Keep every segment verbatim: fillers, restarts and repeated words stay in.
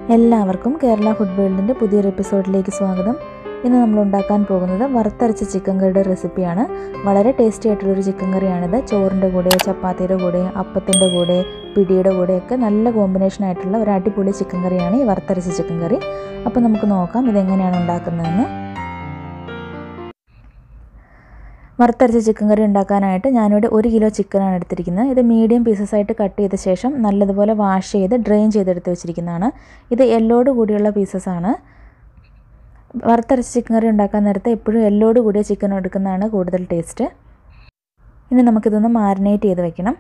എല്ലാവർക്കും കേരള ഫുഡ് വേൾഡിൻ്റെ പുതിയൊരു എപ്പിസോഡിലേക്ക് സ്വാഗതം. ഇന്ന് നമ്മൾ ഉണ്ടാക്കാൻ പോകുന്നത് വറുത്തരച്ച ചിക്കൻ കറിയുടെ റെസിപ്പിയാണ്. വളരെ ടേസ്റ്റി ആയിട്ടുള്ളൊരു ചിക്കൻ കറിയാണിത്. ചോറിൻ്റെ കൂടെ, ചപ്പാത്തിയുടെ കൂടെ, അപ്പത്തിൻ്റെ കൂടെ, പിടിയുടെ കൂടെയൊക്കെ നല്ല കോമ്പിനേഷൻ ആയിട്ടുള്ള ഒരു അടിപൊളി ചിക്കൻ കറിയാണ് ഈ വറുത്തരച്ച ചിക്കൻ കറി. അപ്പോൾ നമുക്ക് നോക്കാം ഇതെങ്ങനെയാണ് ഉണ്ടാക്കുന്നതെന്ന്. വറുത്തരച്ച ചിക്കൻ കറി ഉണ്ടാക്കാനായിട്ട് ഞാനിവിടെ ഒരു കിലോ ചിക്കനാണ് എടുത്തിരിക്കുന്നത്. ഇത് മീഡിയം പീസസ് ആയിട്ട് കട്ട് ചെയ്ത ശേഷം നല്ലതുപോലെ വാഷ് ചെയ്ത് ഡ്രെയിൻ ചെയ്തെടുത്ത് വെച്ചിരിക്കുന്നതാണ്. ഇത് എല്ലോട് കൂടിയുള്ള പീസസാണ്. വറുത്തരച്ച ചിക്കൻ കറി ഉണ്ടാക്കാൻ നേരത്തെ എപ്പോഴും എല്ലോട് കൂടിയ ചിക്കൻ എടുക്കുന്നതാണ് കൂടുതൽ ടേസ്റ്റ്. ഇനി നമുക്കിതൊന്ന് മാരിനേറ്റ് ചെയ്ത് വെക്കണം.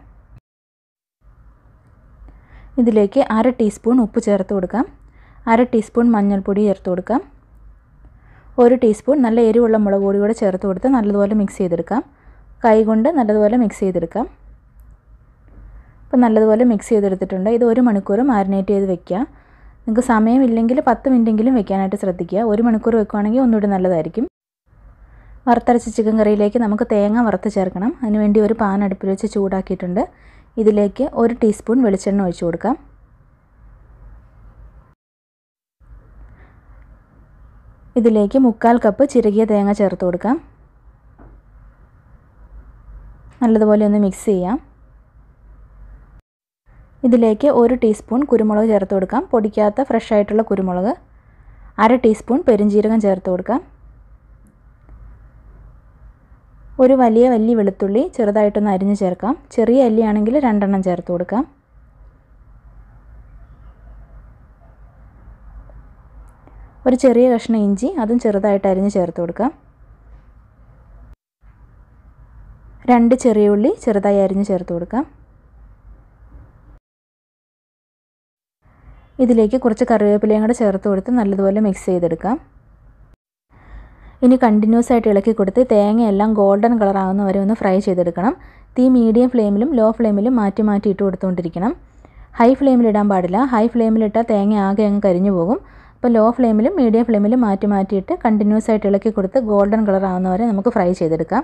ഇതിലേക്ക് അര ടീസ്പൂൺ ഉപ്പ് ചേർത്ത് കൊടുക്കാം. അര ടീസ്പൂൺ മഞ്ഞൾപ്പൊടി ചേർത്ത് കൊടുക്കാം. ഒരു ടീസ്പൂൺ നല്ല എരിവുള്ള മുളക് പൊടി കൂടെ ചേർത്ത് കൊടുത്ത് നല്ലതുപോലെ മിക്സ് ചെയ്തെടുക്കാം. കൈകൊണ്ട് നല്ലതുപോലെ മിക്സ് ചെയ്തെടുക്കാം. അപ്പോൾ നല്ലതുപോലെ മിക്സ് ചെയ്തെടുത്തിട്ടുണ്ട്. ഇത് ഒരു മണിക്കൂർ മാരിനേറ്റ് ചെയ്ത് വെക്കുക. നിങ്ങൾക്ക് സമയമില്ലെങ്കിൽ പത്ത് മിനിറ്റെങ്കിലും വെക്കാനായിട്ട് ശ്രദ്ധിക്കുക. ഒരു മണിക്കൂർ വെക്കുകയാണെങ്കിൽ ഒന്നുകൂടി നല്ലതായിരിക്കും. വറുത്തരച്ച ചിക്കൻ കറിയിലേക്ക് നമുക്ക് തേങ്ങ വറുത്ത് ചേർക്കണം. അതിനുവേണ്ടി ഒരു പാൻ അടുപ്പിൽ വെച്ച് ചൂടാക്കിയിട്ടുണ്ട്. ഇതിലേക്ക് ഒരു ടീസ്പൂൺ വെളിച്ചെണ്ണ ഒഴിച്ചു കൊടുക്കാം. ഇതിലേക്ക് മുക്കാൽ കപ്പ് ചിരകിയ തേങ്ങ ചേർത്ത് കൊടുക്കാം. നല്ലതുപോലെ ഒന്ന് മിക്സ് ചെയ്യാം. ഇതിലേക്ക് ഒരു ടീസ്പൂൺ കുരുമുളക് ചേർത്ത് കൊടുക്കാം. പൊടിക്കാത്ത ഫ്രഷ് ആയിട്ടുള്ള കുരുമുളക്. അര ടീസ്പൂൺ പെരുംജീരകം ചേർത്ത് കൊടുക്കാം. ഒരു വലിയ വലിയ വെളുത്തുള്ളി ചെറുതായിട്ടൊന്ന് അരിഞ്ഞ് ചേർക്കാം. ചെറിയ അല്ലിയാണെങ്കിൽ രണ്ടെണ്ണം ചേർത്ത് കൊടുക്കാം. ഒരു ചെറിയ കഷ്ണം ഇഞ്ചി അതും ചെറുതായിട്ട് അരിഞ്ഞ് ചേർത്ത് കൊടുക്കാം. രണ്ട് ചെറിയ ഉള്ളി ചെറുതായി അരിഞ്ഞ് ചേർത്ത് കൊടുക്കാം. ഇതിലേക്ക് കുറച്ച് കറിവേപ്പിലയും കൂടെ ചേർത്ത് കൊടുത്ത് നല്ലതുപോലെ മിക്സ് ചെയ്തെടുക്കാം. ഇനി കണ്ടിന്യൂസ് ആയിട്ട് ഇളക്കി കൊടുത്ത് തേങ്ങയെല്ലാം ഗോൾഡൻ കളർ ആകുന്ന വരെ ഒന്ന് ഫ്രൈ ചെയ്തെടുക്കണം. തീ മീഡിയം ഫ്ലെയിമിലും ലോ ഫ്ലെയിമിലും മാറ്റി മാറ്റി ഇട്ട് കൊടുത്തുകൊണ്ടിരിക്കണം. ഹൈ ഫ്ലെയിമിലിടാൻ പാടില്ല. ഹൈ ഫ്ലെയിമിലിട്ടാൽ തേങ്ങ ആകെ അങ്ങ് കരിഞ്ഞു പോകും. അപ്പോൾ ലോ ഫ്ലെയിമിലും മീഡിയം ഫ്ലെയിമിലും മാറ്റി മാറ്റിയിട്ട് കണ്ടിന്യൂസ് ആയിട്ട് ഇളക്കി കൊടുത്ത് ഗോൾഡൻ കളർ ആകുന്നവരെ നമുക്ക് ഫ്രൈ ചെയ്തെടുക്കാം.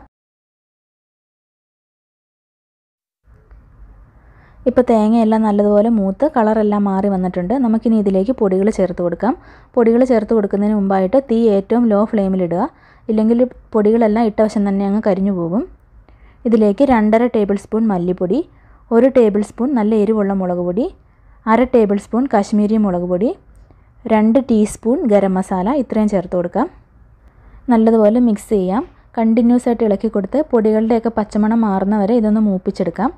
ഇപ്പോൾ തേങ്ങയെല്ലാം നല്ലതുപോലെ മൂത്ത് കളറെല്ലാം മാറി വന്നിട്ടുണ്ട്. നമുക്കിനി ഇതിലേക്ക് പൊടികൾ ചേർത്ത് കൊടുക്കാം. പൊടികൾ ചേർത്ത് കൊടുക്കുന്നതിന് മുമ്പായിട്ട് തീ ഏറ്റവും ലോ ഫ്ലെയിമിലിടുക. ഇല്ലെങ്കിൽ പൊടികളെല്ലാം ഇട്ട വശം തന്നെ അങ്ങ് കരിഞ്ഞു പോകും. ഇതിലേക്ക് രണ്ടര ടേബിൾ സ്പൂൺ മല്ലിപ്പൊടി, ഒരു ടേബിൾ സ്പൂൺ നല്ല എരിവുള്ള മുളക് പൊടി, അര ടേബിൾ സ്പൂൺ കശ്മീരി മുളക് പൊടി, രണ്ട് ടീസ്പൂൺ ഗരം മസാല ഇത്രയും ചേർത്ത് കൊടുക്കാം. നല്ലതുപോലെ മിക്സ് ചെയ്യാം. കണ്ടിന്യൂസ് ആയിട്ട് ഇളക്കി കൊടുത്ത് പൊടികളുടെയൊക്കെ പച്ചമണം മാറുന്നവരെ ഇതൊന്ന് മൂപ്പിച്ചെടുക്കാം.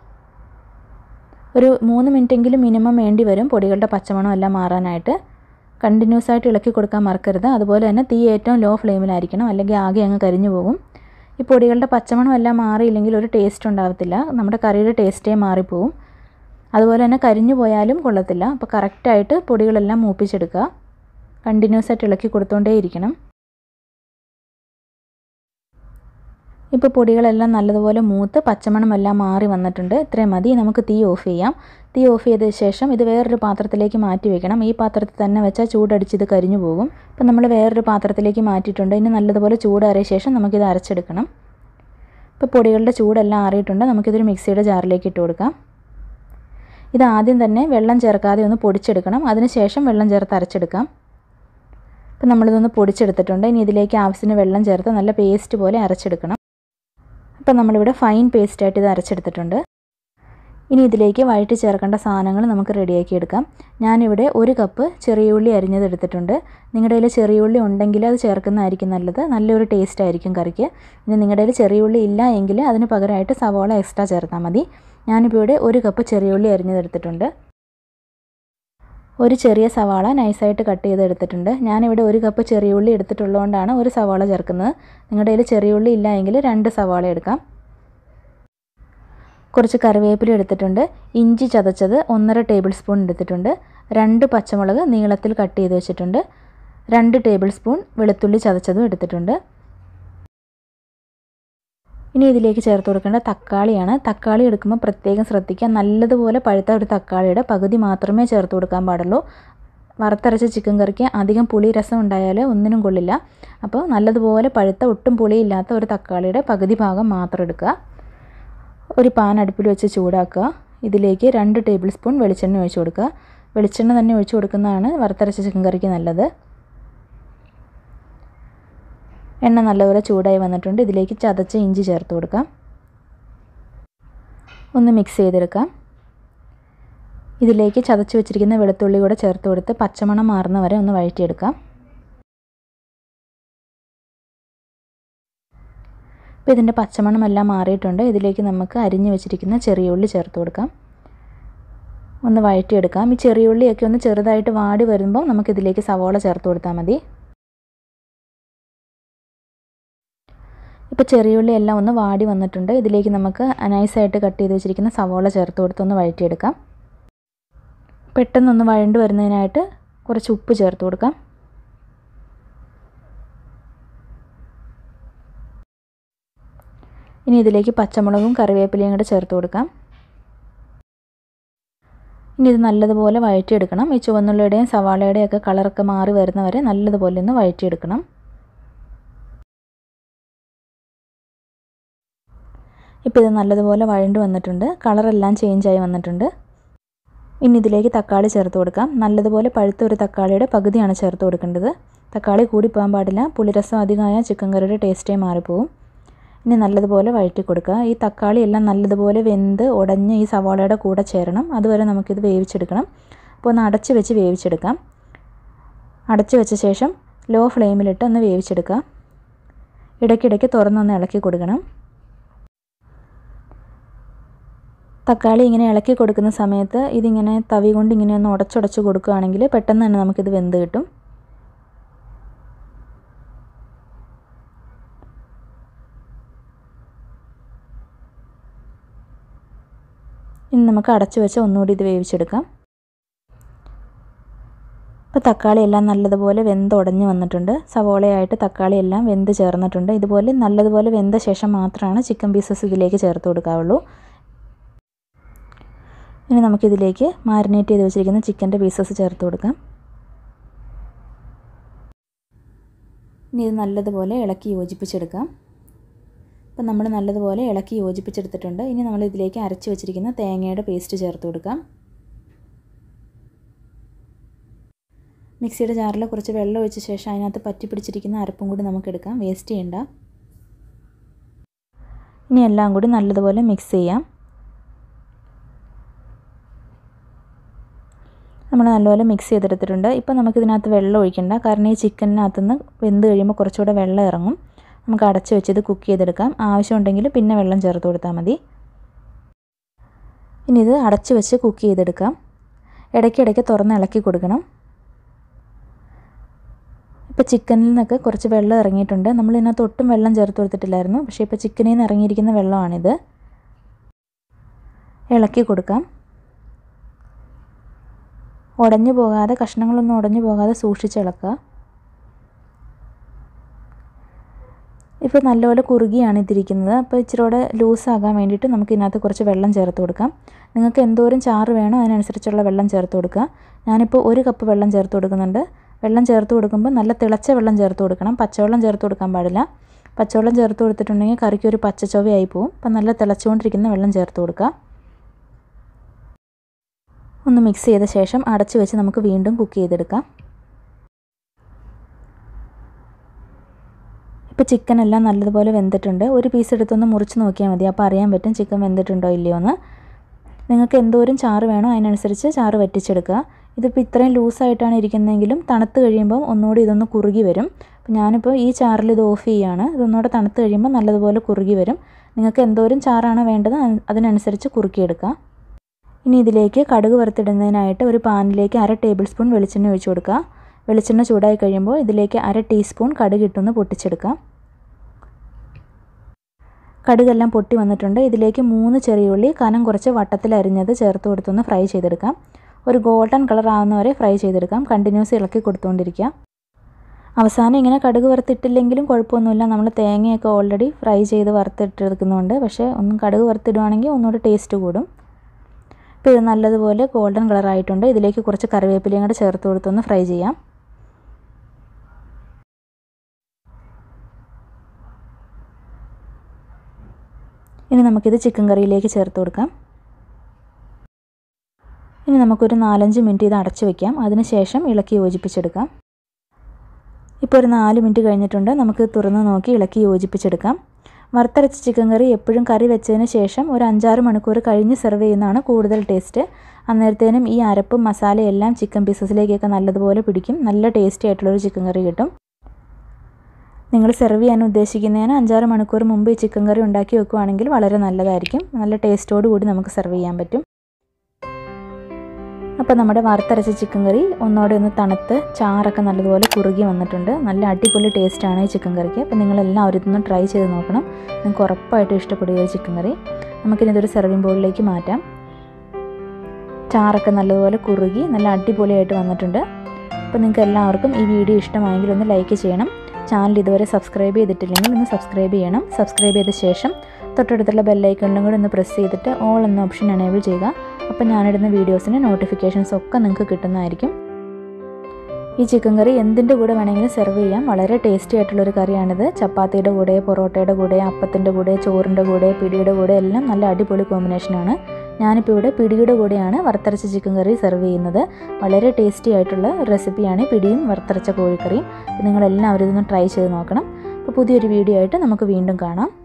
ഒരു മൂന്ന് മിനിറ്റെങ്കിലും മിനിമം വേണ്ടി വരും പൊടികളുടെ പച്ചമണം എല്ലാം മാറാനായിട്ട്. കണ്ടിന്യൂസ് ആയിട്ട് ഇളക്കി കൊടുക്കാൻ മറക്കരുത്. അതുപോലെ തന്നെ തീ ഏറ്റവും ലോ ഫ്ലെയിമിലായിരിക്കണം, അല്ലെങ്കിൽ ആകെ അങ്ങ് കരിഞ്ഞു പോകും. ഈ പൊടികളുടെ പച്ചമണം എല്ലാം മാറിയില്ലെങ്കിൽ ഒരു ടേസ്റ്റ് ഉണ്ടാകത്തില്ല. നമ്മുടെ കറിയുടെ ടേസ്റ്റേ മാറിപ്പോവും. അതുപോലെ തന്നെ കരിഞ്ഞു പോയാലും കൊള്ളത്തില്ല. അപ്പോൾ കറക്റ്റായിട്ട് പൊടികളെല്ലാം മൂപ്പിച്ചെടുക്കുക. കണ്ടിന്യൂസ് ആയിട്ട് ഇളക്കി കൊടുത്തുകൊണ്ടേ ഇരിക്കണം. ഇപ്പോൾ പൊടികളെല്ലാം നല്ലതുപോലെ മൂത്ത് പച്ചമണമെല്ലാം മാറി വന്നിട്ടുണ്ട്. ഇത്രയും മതി. നമുക്ക് തീ ഓഫ് ചെയ്യാം. തീ ഓഫ് ചെയ്ത ശേഷം ഇത് വേറൊരു പാത്രത്തിലേക്ക് മാറ്റി വെക്കണം. ഈ പാത്രത്തിൽ തന്നെ വെച്ചാൽ ചൂടടിച്ച് ഇത് കരിഞ്ഞു പോകും. അപ്പോൾ നമ്മൾ വേറൊരു പാത്രത്തിലേക്ക് മാറ്റിയിട്ടുണ്ട്. ഇനി നല്ലതുപോലെ ചൂടാറിയ ശേഷം നമുക്കിത് അരച്ചെടുക്കണം. ഇപ്പോൾ പൊടികളുടെ ചൂടെല്ലാം ആറിയിട്ടുണ്ട്. നമുക്കിതൊരു മിക്സിയുടെ ജാറിലേക്ക് ഇട്ട് കൊടുക്കാം. ഇത് ആദ്യം തന്നെ വെള്ളം ചേർക്കാതെ ഒന്ന് പൊടിച്ചെടുക്കണം. അതിനുശേഷം വെള്ളം ചേർത്ത് അരച്ചെടുക്കാം. ഇപ്പം നമ്മളിതൊന്ന് പൊടിച്ചെടുത്തിട്ടുണ്ട്. ഇനി ഇതിലേക്ക് ആവശ്യത്തിന് വെള്ളം ചേർത്ത് നല്ല പേസ്റ്റ് പോലെ അരച്ചെടുക്കണം. അപ്പം നമ്മളിവിടെ ഫൈൻ പേസ്റ്റായിട്ട് ഇത് അരച്ചെടുത്തിട്ടുണ്ട്. ഇനി ഇതിലേക്ക് വഴറ്റി ചേർക്കേണ്ട സാധനങ്ങൾ നമുക്ക് റെഡിയാക്കി എടുക്കാം. ഞാനിവിടെ ഒരു കപ്പ് ചെറിയ ഉള്ളി അരിഞ്ഞത് എടുത്തിട്ടുണ്ട്. നിങ്ങളുടെ കയ്യിൽ ചെറിയ ഉള്ളി ഉണ്ടെങ്കിൽ അത് ചേർക്കുന്നതായിരിക്കും നല്ലത്. നല്ലൊരു ടേസ്റ്റ് ആയിരിക്കും കറിക്ക്. ഇനി നിങ്ങളുടെ കയ്യിൽ ചെറിയ ഉള്ളി ഇല്ല എങ്കിൽ അതിന് പകരമായിട്ട് സവാള എക്സ്ട്രാ ചേർത്താൽ മതി. ഞാനിപ്പോൾ ഇവിടെ ഒരു കപ്പ് ചെറിയ ഉള്ളി അരിഞ്ഞതെടുത്തിട്ടുണ്ട്. ഒരു ചെറിയ സവാള നൈസായിട്ട് കട്ട് ചെയ്തെടുത്തിട്ടുണ്ട്. ഞാനിവിടെ ഒരു കപ്പ് ചെറിയ ഉള്ളി എടുത്തിട്ടുള്ളതുകൊണ്ടാണ് ഒരു സവാള ചേർക്കുന്നത്. നിങ്ങളുടെ കയ്യിൽ ചെറിയ ഉള്ളി ഇല്ല എങ്കിൽ രണ്ട് സവാള എടുക്കാം. കുറച്ച് കറിവേപ്പില എടുത്തിട്ടുണ്ട്. ഇഞ്ചി ചതച്ചത് ഒന്നര ടേബിൾ സ്പൂൺ എടുത്തിട്ടുണ്ട്. രണ്ട് പച്ചമുളക് നീളത്തിൽ കട്ട് ചെയ്ത് വെച്ചിട്ടുണ്ട്. രണ്ട് ടേബിൾ സ്പൂൺ വെളുത്തുള്ളി ചതച്ചതും എടുത്തിട്ടുണ്ട്. ഇനി ഇതിലേക്ക് ചേർത്ത് കൊടുക്കേണ്ട തക്കാളിയാണ്. തക്കാളി എടുക്കുമ്പോൾ പ്രത്യേകം ശ്രദ്ധിക്കുക. നല്ലതുപോലെ പഴുത്ത ഒരു തക്കാളിയുടെ പകുതി മാത്രമേ ചേർത്ത് കൊടുക്കാൻ പാടുള്ളൂ. വറുത്തരച്ച ചിക്കൻ കറിക്ക് അധികം പുളി രസം ഉണ്ടായാൽ ഒന്നിനും കൊള്ളില്ല. അപ്പോൾ നല്ലതുപോലെ പഴുത്ത ഒട്ടും പുളിയില്ലാത്ത ഒരു തക്കാളിയുടെ പകുതി ഭാഗം മാത്രം എടുക്കുക. ഒരു പാൻ അടുപ്പിൽ വെച്ച് ചൂടാക്കുക. ഇതിലേക്ക് രണ്ട് ടേബിൾ സ്പൂൺ വെളിച്ചെണ്ണ ഒഴിച്ച് കൊടുക്കുക. വെളിച്ചെണ്ണ തന്നെ ഒഴിച്ചു കൊടുക്കുന്നതാണ് വറുത്തരച്ച ചിക്കൻ കറിക്ക് നല്ലത്. എണ്ണ നല്ലപോലെ ചൂടായി വന്നിട്ടുണ്ട്. ഇതിലേക്ക് ചതച്ച ഇഞ്ചി ചേർത്ത് കൊടുക്കാം. ഒന്ന് മിക്സ് ചെയ്തെടുക്കാം. ഇതിലേക്ക് ചതച്ച് വെച്ചിരിക്കുന്ന വെളുത്തുള്ളി കൂടെ ചേർത്ത് കൊടുത്ത് പച്ചമണം മാറുന്ന വരെ ഒന്ന് വഴറ്റിയെടുക്കാം. ഇപ്പോൾ ഇതിൻ്റെ പച്ചമണമെല്ലാം മാറിയിട്ടുണ്ട്. ഇതിലേക്ക് നമുക്ക് അരിഞ്ഞു വെച്ചിരിക്കുന്ന ചെറിയ ഉള്ളി ചേർത്ത് കൊടുക്കാം. ഒന്ന് വഴറ്റിയെടുക്കാം. ഈ ചെറിയ ഉള്ളിയൊക്കെ ഒന്ന് ചെറുതായിട്ട് വാടി വരുമ്പോൾ നമുക്കിതിലേക്ക് സവോള ചേർത്ത് കൊടുത്താൽ മതി. ഇപ്പോൾ ചെറിയ ഉള്ളി എല്ലാം ഒന്ന് വാടി വന്നിട്ടുണ്ട്. ഇതിലേക്ക് നമുക്ക് നൈസായിട്ട് കട്ട് ചെയ്ത് വെച്ചിരിക്കുന്ന സവോള ചേർത്ത് കൊടുത്തൊന്ന് വഴറ്റിയെടുക്കാം. പെട്ടെന്നൊന്ന് വഴണ്ട് വരുന്നതിനായിട്ട് കുറച്ച് ഉപ്പ് ചേർത്ത് കൊടുക്കാം. ഇനി ഇതിലേക്ക് പച്ചമുളകും കറിവേപ്പിലയും കൂടെ ചേർത്ത് കൊടുക്കാം. ഇനി ഇത് നല്ലതുപോലെ വഴറ്റിയെടുക്കണം. ഈ ചുവന്നുള്ളിയുടെയും സവാളയുടെയും ഒക്കെ കളറൊക്കെ മാറി വരുന്നവരെ നല്ലതുപോലെ ഒന്ന് വഴറ്റിയെടുക്കണം. ഇപ്പോൾ ഇത് നല്ലതുപോലെ വഴണ്ട് വന്നിട്ടുണ്ട്. കളറെല്ലാം ചേഞ്ചായി വന്നിട്ടുണ്ട്. ഇനി ഇതിലേക്ക് തക്കാളി ചേർത്ത് കൊടുക്കാം. നല്ലതുപോലെ പഴുത്ത ഒരു തക്കാളിയുടെ പകുതിയാണ് ചേർത്ത് കൊടുക്കേണ്ടത്. തക്കാളി കൂടി പോകാൻ പാടില്ല. പുളിരസം അധികമായ ചിക്കൻ കറിയുടെ ടേസ്റ്റേ മാറിപ്പോവും. ഇനി നല്ലതുപോലെ വഴറ്റി കൊടുക്കുക. ഈ തക്കാളി എല്ലാം നല്ലതുപോലെ വെന്ത് ഉടഞ്ഞ് ഈ സവാളയുടെ കൂടെ ചേരണം. അതുവരെ നമുക്കിത് വേവിച്ചെടുക്കണം. അപ്പോൾ ഒന്ന് അടച്ച് വെച്ച് വേവിച്ചെടുക്കാം. അടച്ച് വെച്ച ശേഷം ലോ ഫ്ലെയിമിലിട്ട് ഒന്ന് വേവിച്ചെടുക്കുക. ഇടയ്ക്കിടയ്ക്ക് തുറന്നൊന്ന് ഇളക്കി കൊടുക്കണം. തക്കാളി ഇങ്ങനെ ഇളക്കി കൊടുക്കുന്ന സമയത്ത് ഇതിങ്ങനെ തവി കൊണ്ട് ഇങ്ങനെ ഒന്ന് ഉടച്ചുടച്ച് കൊടുക്കുകയാണെങ്കിൽ പെട്ടെന്ന് തന്നെ നമുക്കിത് വെന്ത് കിട്ടും. ഇനി നമുക്ക് അടച്ചു വെച്ച് ഒന്നുകൂടി ഇത് വേവിച്ചെടുക്കാം. ഇപ്പോൾ തക്കാളി എല്ലാം നല്ലതുപോലെ വെന്ത് ഉടഞ്ഞ് വന്നിട്ടുണ്ട്. സവോളയായിട്ട് തക്കാളി എല്ലാം വെന്ത് ചേർന്നിട്ടുണ്ട്. ഇതുപോലെ നല്ലതുപോലെ വെന്ത ശേഷം മാത്രമാണ് ചിക്കൻ പീസസ് ഇതിലേക്ക് ചേർത്ത് കൊടുക്കാവുള്ളൂ. ഇനി നമുക്കിതിലേക്ക് മാരിനേറ്റ് ചെയ്ത് വെച്ചിരിക്കുന്ന ചിക്കൻ്റെ പീസസ് ചേർത്ത് കൊടുക്കാം. ഇനി ഇത് നല്ലതുപോലെ ഇളക്കി യോജിപ്പിച്ചെടുക്കാം. അപ്പോൾ നമ്മൾ നല്ലതുപോലെ ഇളക്കി യോജിപ്പിച്ചെടുത്തിട്ടുണ്ട്. ഇനി നമ്മൾ ഇതിലേക്ക് അരച്ച് വെച്ചിരിക്കുന്ന തേങ്ങയുടെ പേസ്റ്റ് ചേർത്ത് കൊടുക്കാം. മിക്സിയുടെ ജാറിൽ കുറച്ച് വെള്ളം ഒഴിച്ച ശേഷം അതിനകത്ത് പറ്റി പിടിച്ചിരിക്കുന്ന അരപ്പും കൂടി നമുക്കെടുക്കാം. വേസ്റ്റ് ചെയ്യണ്ട. ഇനി എല്ലാം കൂടി നല്ലതുപോലെ മിക്സ് ചെയ്യാം. നമ്മൾ നല്ലപോലെ മിക്സ് ചെയ്തെടുത്തിട്ടുണ്ട്. ഇപ്പോൾ നമുക്കിതിനകത്ത് വെള്ളം ഒഴിക്കണ്ട. കാരണം ഈ ചിക്കനകത്തുനിന്ന് വെന്ത് കഴിയുമ്പോൾ കുറച്ചുകൂടെ വെള്ളം ഇറങ്ങും. നമുക്ക് അടച്ച് വെച്ച് ഇത് കുക്ക് ചെയ്തെടുക്കാം. ആവശ്യമുണ്ടെങ്കിൽ പിന്നെ വെള്ളം ചേർത്ത് കൊടുത്താൽ മതി. ഇനി ഇത് അടച്ച് വെച്ച് കുക്ക് ചെയ്തെടുക്കാം. ഇടയ്ക്കിടയ്ക്ക് തുറന്ന് ഇളക്കി കൊടുക്കണം. ഇപ്പോൾ ചിക്കനിൽ നിന്നൊക്കെ കുറച്ച് വെള്ളം ഇറങ്ങിയിട്ടുണ്ട്. നമ്മൾ ഇതിനകത്ത് ഒട്ടും വെള്ളം ചേർത്ത് കൊടുത്തിട്ടില്ലായിരുന്നു. പക്ഷേ ഇപ്പോൾ ചിക്കനിൽ നിന്ന് ഇറങ്ങിയിരിക്കുന്ന വെള്ളമാണിത്. ഇളക്കി കൊടുക്കാം. ഉടഞ്ഞു പോകാതെ, കഷ്ണങ്ങളൊന്നും ഉടഞ്ഞു പോകാതെ സൂക്ഷിച്ച് ഇളക്കുക. ഇപ്പോൾ നല്ലപോലെ കുറുകിയാണ് ഇതിരിക്കുന്നത്. അപ്പോൾ ഇച്ചിരി കൂടെ ലൂസാകാൻ വേണ്ടിയിട്ട് നമുക്ക് ഇതിനകത്ത് കുറച്ച് വെള്ളം ചേർത്ത് കൊടുക്കാം. നിങ്ങൾക്ക് എന്തോരം ചാറ് വേണോ അതിനനുസരിച്ചുള്ള വെള്ളം ചേർത്ത് കൊടുക്കുക. ഞാനിപ്പോൾ ഒരു കപ്പ് വെള്ളം ചേർത്ത് കൊടുക്കുന്നുണ്ട്. വെള്ളം ചേർത്ത് കൊടുക്കുമ്പോൾ നല്ല തിളച്ച വെള്ളം ചേർത്ത് കൊടുക്കണം. പച്ചവെള്ളം ചേർത്ത് കൊടുക്കാൻ പാടില്ല. പച്ചവെള്ളം ചേർത്ത് കൊടുത്തിട്ടുണ്ടെങ്കിൽ കറിക്ക് ഒരു പച്ചച്ചൊവയായി പോവും. അപ്പോൾ നല്ല തിളച്ചുകൊണ്ടിരിക്കുന്ന വെള്ളം ചേർത്ത് കൊടുക്കുക. ഒന്ന് മിക്സ് ചെയ്ത ശേഷം അടച്ച് വെച്ച് നമുക്ക് വീണ്ടും കുക്ക് ചെയ്തെടുക്കാം. ഇപ്പോൾ ചിക്കൻ എല്ലാം നല്ലതുപോലെ വെന്തിട്ടുണ്ട്. ഒരു പീസ് എടുത്തൊന്ന് മുറിച്ച് നോക്കിയാൽ മതി. അപ്പോൾ അറിയാൻ പറ്റും ചിക്കൻ വെന്തിട്ടുണ്ടോ ഇല്ലയോ എന്ന്. നിങ്ങൾക്ക് എന്തോരം ചാറ് വേണോ അതിനനുസരിച്ച് ചാറ് വറ്റിച്ചെടുക്കുക. ഇതിപ്പോൾ ഇത്രയും ലൂസായിട്ടാണ് ഇരിക്കുന്നതെങ്കിലും തണുത്ത് കഴിയുമ്പോൾ ഒന്നുകൂടി ഇതൊന്ന് കുറുകി വരും. അപ്പോൾ ഞാനിപ്പോൾ ഈ ചാറിൽ ഇത് ഓഫ് ചെയ്യുകയാണ്. ഇതൊന്നുകൂടെ തണുത്ത് കഴിയുമ്പോൾ നല്ലതുപോലെ കുറുകി വരും. നിങ്ങൾക്ക് എന്തോരം ചാറാണ് വേണ്ടത് അതിനനുസരിച്ച് കുറുക്കിയെടുക്കുക. ഇനി ഇതിലേക്ക് കടുക് വറുത്തിടുന്നതിനായിട്ട് ഒരു പാനിലേക്ക് അര ടേബിൾ സ്പൂൺ വെളിച്ചെണ്ണ ഒഴിച്ച് കൊടുക്കുക. വെളിച്ചെണ്ണ ചൂടായി കഴിയുമ്പോൾ ഇതിലേക്ക് അര ടീസ്പൂൺ കടുക് ഇട്ടൊന്ന് പൊട്ടിച്ചെടുക്കാം. കടുകെല്ലാം പൊട്ടി വന്നിട്ടുണ്ട്. ഇതിലേക്ക് മൂന്ന് ചെറിയുള്ളി കനം കുറച്ച് വട്ടത്തിൽ അരിഞ്ഞത് ചേർത്ത് കൊടുത്തൊന്ന് ഫ്രൈ ചെയ്തെടുക്കാം. ഒരു ഗോൾഡൻ കളർ ആവുന്നവരെ ഫ്രൈ ചെയ്തെടുക്കാം. കണ്ടിന്യൂസ് ഇളക്കി കൊടുത്തുകൊണ്ടിരിക്കുക. അവസാനം ഇങ്ങനെ കടുക് വറുത്തിട്ടില്ലെങ്കിലും കുഴപ്പമൊന്നുമില്ല. നമ്മൾ തേങ്ങയൊക്കെ ഓൾറെഡി ഫ്രൈ ചെയ്ത് വറുത്തിട്ടെടുക്കുന്നുണ്ട്. പക്ഷേ ഒന്നും കടുക് വറുത്തിടുവാണെങ്കിൽ ഒന്നുകൂടി ടേസ്റ്റ് കൂടും. ഇപ്പോൾ ഇത് നല്ലതുപോലെ ഗോൾഡൻ കളറായിട്ടുണ്ട്. ഇതിലേക്ക് കുറച്ച് കറിവേപ്പിലയും കൂടെ ചേർത്ത് കൊടുത്തൊന്ന് ഫ്രൈ ചെയ്യാം. ഇനി നമുക്കിത് ചിക്കൻ കറിയിലേക്ക് ചേർത്ത് കൊടുക്കാം. ഇനി നമുക്കൊരു നാലഞ്ച് മിനിറ്റ് ഇത് അടച്ചു വയ്ക്കാം. അതിനുശേഷം ഇളക്കി യോജിപ്പിച്ചെടുക്കാം. ഇപ്പോൾ ഒരു നാല് മിനിറ്റ് കഴിഞ്ഞിട്ടുണ്ട്. നമുക്ക് തുറന്ന് നോക്കി ഇളക്കി യോജിപ്പിച്ചെടുക്കാം. വറുത്തരച്ച ചിക്കൻ കറി എപ്പോഴും കറി വെച്ചതിന് ശേഷം ഒരു അഞ്ചാറ് മണിക്കൂർ കഴിഞ്ഞ് സെർവ് ചെയ്യുന്നതാണ് കൂടുതൽ ടേസ്റ്റ്. അന്നേരത്തേനും ഈ അരപ്പും മസാലയും എല്ലാം ചിക്കൻ പീസസിലേക്കൊക്കെ നല്ലതുപോലെ പിടിക്കും. നല്ല ടേസ്റ്റി ആയിട്ടുള്ളൊരു ചിക്കൻ കറി കിട്ടും. നിങ്ങൾ സെർവ് ചെയ്യാൻ ഉദ്ദേശിക്കുന്നതിന് അഞ്ചാറ് മണിക്കൂർ മുമ്പ് ഈ ചിക്കൻ കറി ഉണ്ടാക്കി വെക്കുകയാണെങ്കിൽ വളരെ നല്ലതായിരിക്കും. നല്ല ടേസ്റ്റോട് കൂടി നമുക്ക് സെർവ് ചെയ്യാൻ പറ്റും. അപ്പോൾ നമ്മുടെ വറുത്തരച്ച ചിക്കൻ കറി ഒന്നോടെ ഒന്ന് തണുത്ത് ചാറൊക്കെ നല്ലതുപോലെ കുറുകി വന്നിട്ടുണ്ട്. നല്ല അടിപൊളി ടേസ്റ്റാണ് ഈ ചിക്കൻ കറിക്ക്. അപ്പോൾ നിങ്ങളെല്ലാവരും ഇതൊന്ന് ട്രൈ ചെയ്ത് നോക്കണം. നിങ്ങൾക്ക് ഉറപ്പായിട്ടും ഇഷ്ടപ്പെടുക ഈ ചിക്കൻ കറി. നമുക്കിനി ഇതൊരു സെർവിങ് ബൗളിലേക്ക് മാറ്റാം. ചാറൊക്കെ നല്ലതുപോലെ കുറുകി നല്ല അടിപൊളിയായിട്ട് വന്നിട്ടുണ്ട്. അപ്പോൾ നിങ്ങൾക്ക് എല്ലാവർക്കും ഈ വീഡിയോ ഇഷ്ടമായെങ്കിൽ ഒന്ന് ലൈക്ക് ചെയ്യണം. ചാനൽ ഇതുവരെ സബ്സ്ക്രൈബ് ചെയ്തിട്ടില്ലെങ്കിൽ ഒന്ന് സബ്സ്ക്രൈബ് ചെയ്യണം. സബ്സ്ക്രൈബ് ചെയ്ത ശേഷം തൊട്ടടുത്തുള്ള ബെല്ലൈക്കണിലും കൂടി ഒന്ന് പ്രസ് ചെയ്തിട്ട് ഓൾ എന്ന ഓപ്ഷൻ എനേബിൾ ചെയ്യുക. അപ്പോൾ ഞാനിടുന്ന വീഡിയോസിൻ്റെ നോട്ടിഫിക്കേഷൻസ് ഒക്കെ നിങ്ങൾക്ക് കിട്ടുന്നതായിരിക്കും. ഈ ചിക്കൻ കറി എന്തിൻ്റെ കൂടെ വേണമെങ്കിലും സെർവ് ചെയ്യാം. വളരെ ടേസ്റ്റി ആയിട്ടുള്ളൊരു കറിയാണിത്. ചപ്പാത്തിയുടെ കൂടെ, പൊറോട്ടയുടെ കൂടെ, അപ്പത്തിൻ്റെ കൂടെ, ചോറിൻ്റെ കൂടെ, പിടിയുടെ കൂടെ എല്ലാം നല്ല അടിപൊളി കോമ്പിനേഷനാണ്. ഞാനിപ്പോൾ ഇവിടെ പിടിയുടെ കൂടെയാണ് വറുത്തരച്ച ചിക്കൻ കറി സെർവ് ചെയ്യുന്നത്. വളരെ ടേസ്റ്റി ആയിട്ടുള്ള റെസിപ്പിയാണ് പിടിയും വറുത്തരച്ച കോഴിക്കറിയും. നിങ്ങളെല്ലാവരും ഇതൊന്ന് ട്രൈ ചെയ്ത് നോക്കണം. അപ്പോൾ പുതിയൊരു വീഡിയോ ആയിട്ട് നമുക്ക് വീണ്ടും കാണാം.